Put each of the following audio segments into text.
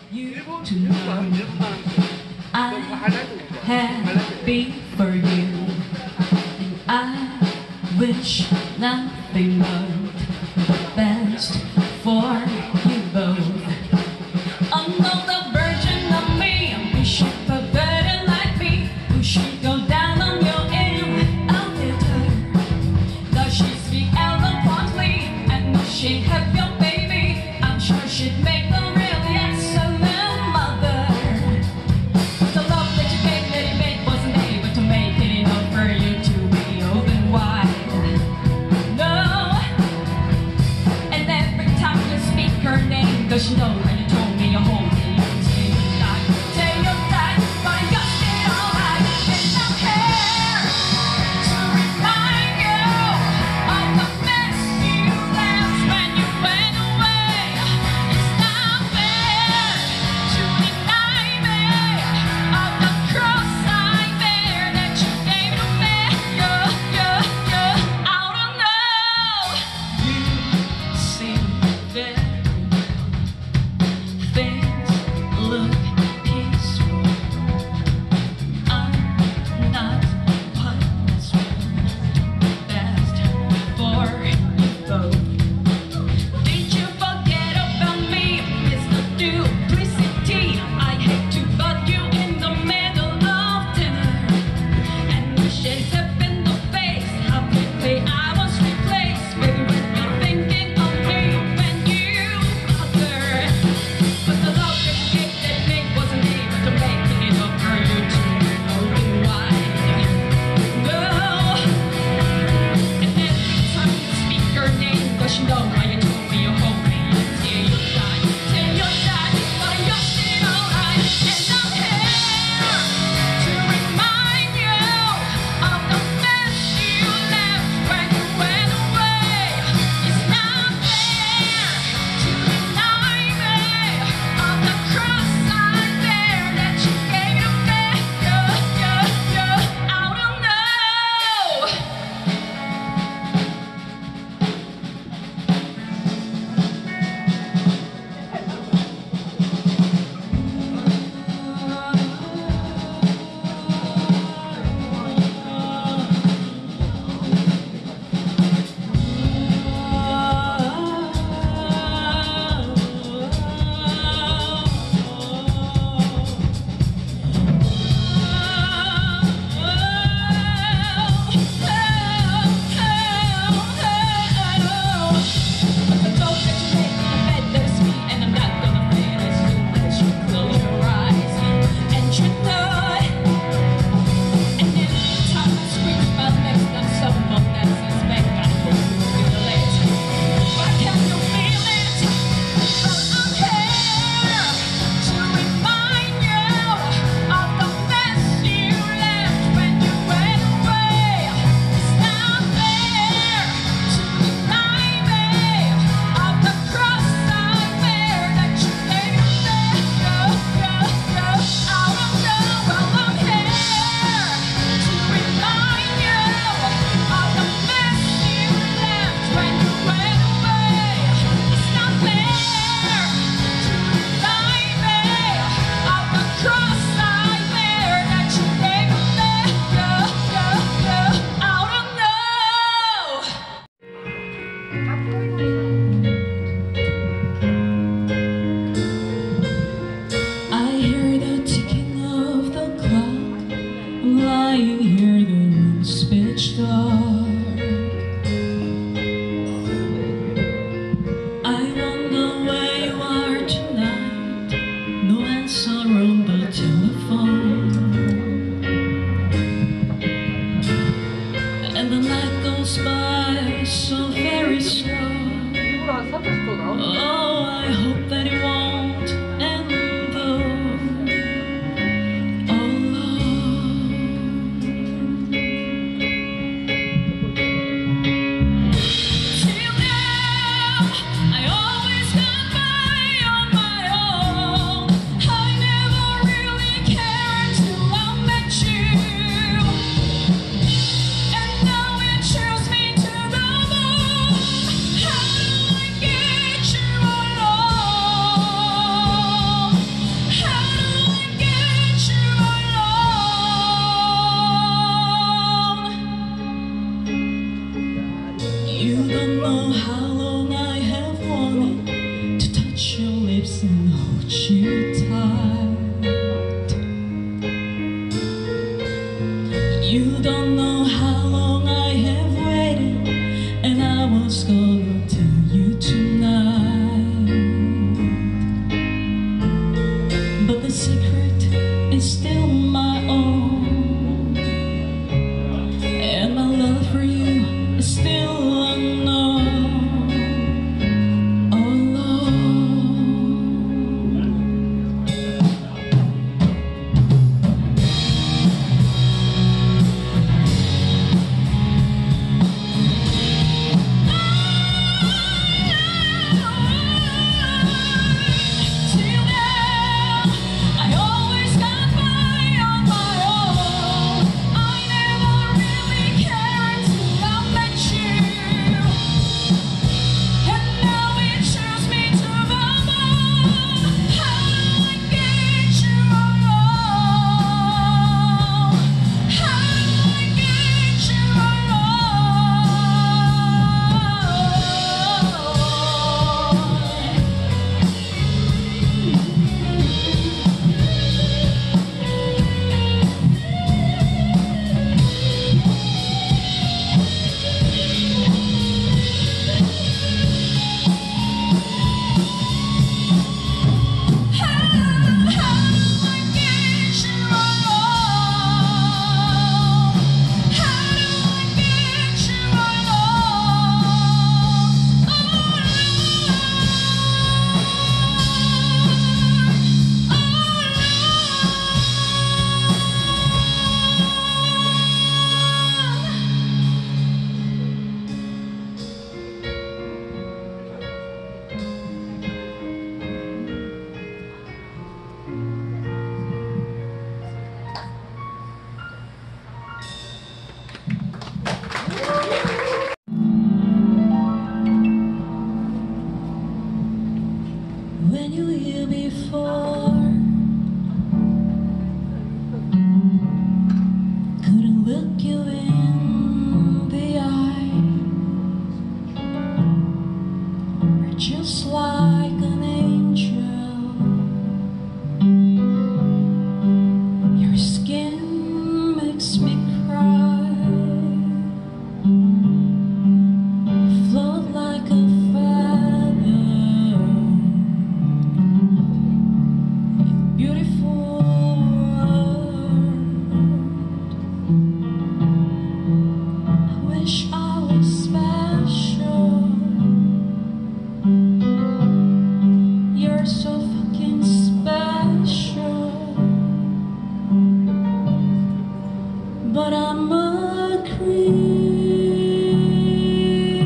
you to know I'm happy for you, and I wish nothing but the best for you both. Another version of me, I wish you were better like me. Who should go down on your elevator? Does she speak eloquently? And does she have your baby? I'm sure she'd make a really excellent mother. But the love that you gave, Lady Babe, wasn't able to make it enough for you to be open wide. No. And every time you speak her name, does she know when you told me your whole the secret is still my own, and my love for you is still unknown, alone. Till now, I always got by on my own. I never really cared till I met you, and now it shows me to the bone. How do I get you alone? How do I get you when you were here before? Couldn't look you in the eye. You're just like an angel. Your skin makes me cry. You float like a feather. Beautiful world. I wish I was special. You're so fucking special. But I'm a creep.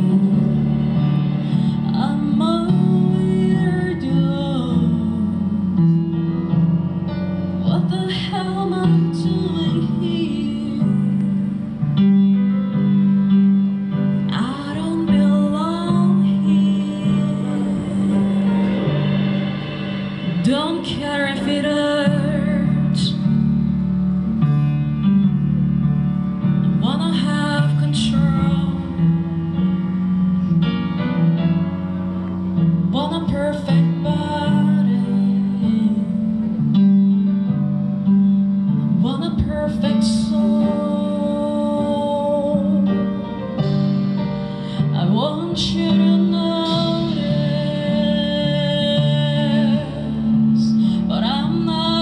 I'm a weirdo. What the hell am I doing here? I don't belong here. Don't care if it hurts. I wanna have control. Want a perfect body. Want a perfect soul. I want you to notice, but I'm not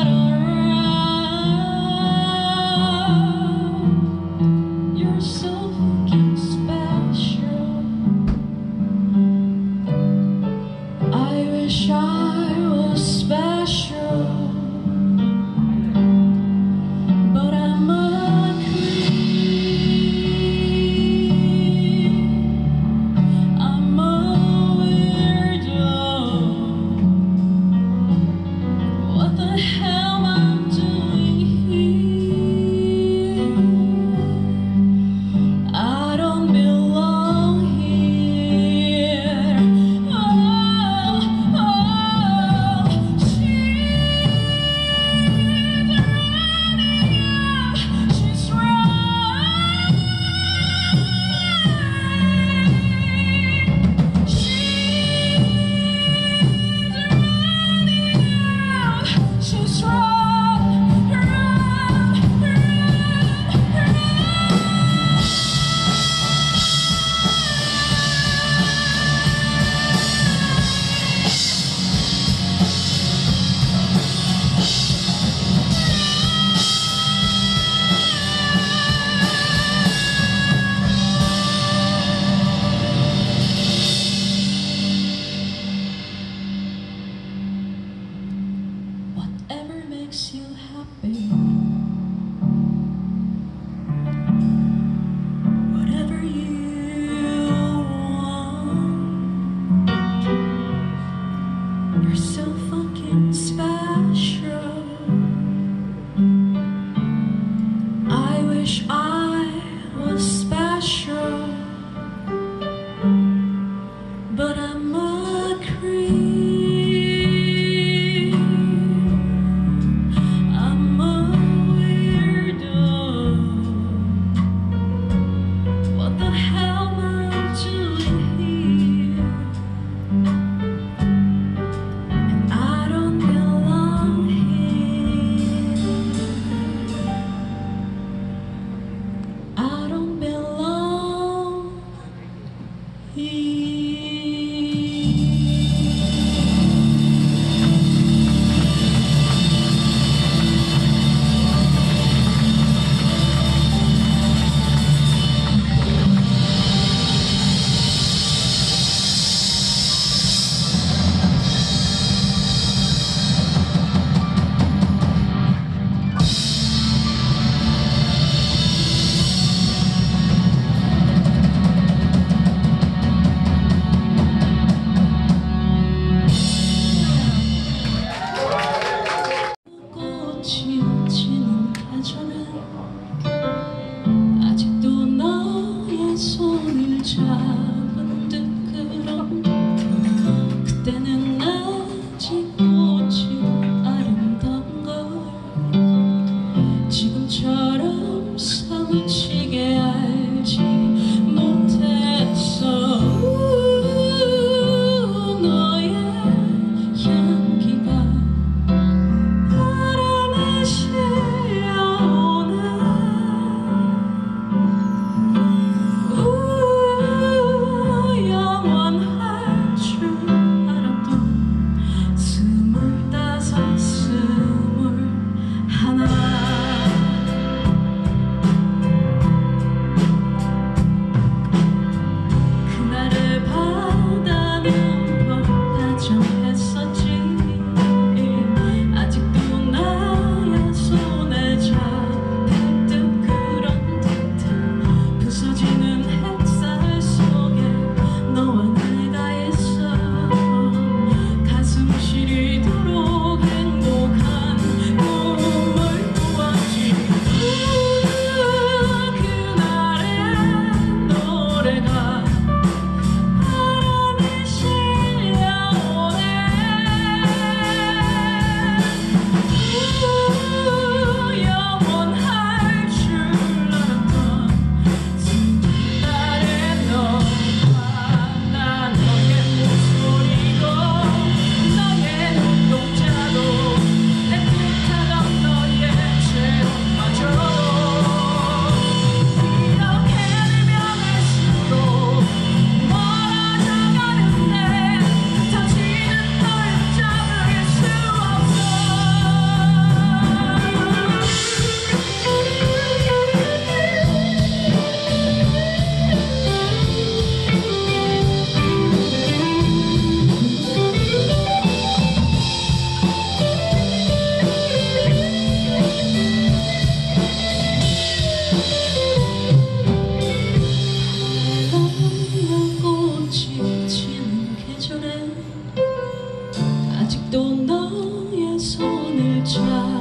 makes you happy. Whatever you want, you're so fucking special. I wish I was special, but I'm a creep. I'm a weirdo. What the hell am I doing here? And I don't belong here. I don't belong here. 지는 계절에 아직도 너의 손을 잡은 듯 그런 그때는 아직 꽃이 아름다운 걸 지금처럼 사무치게 알지 못했어. 너의 향기가 아직도 너의 손을 잡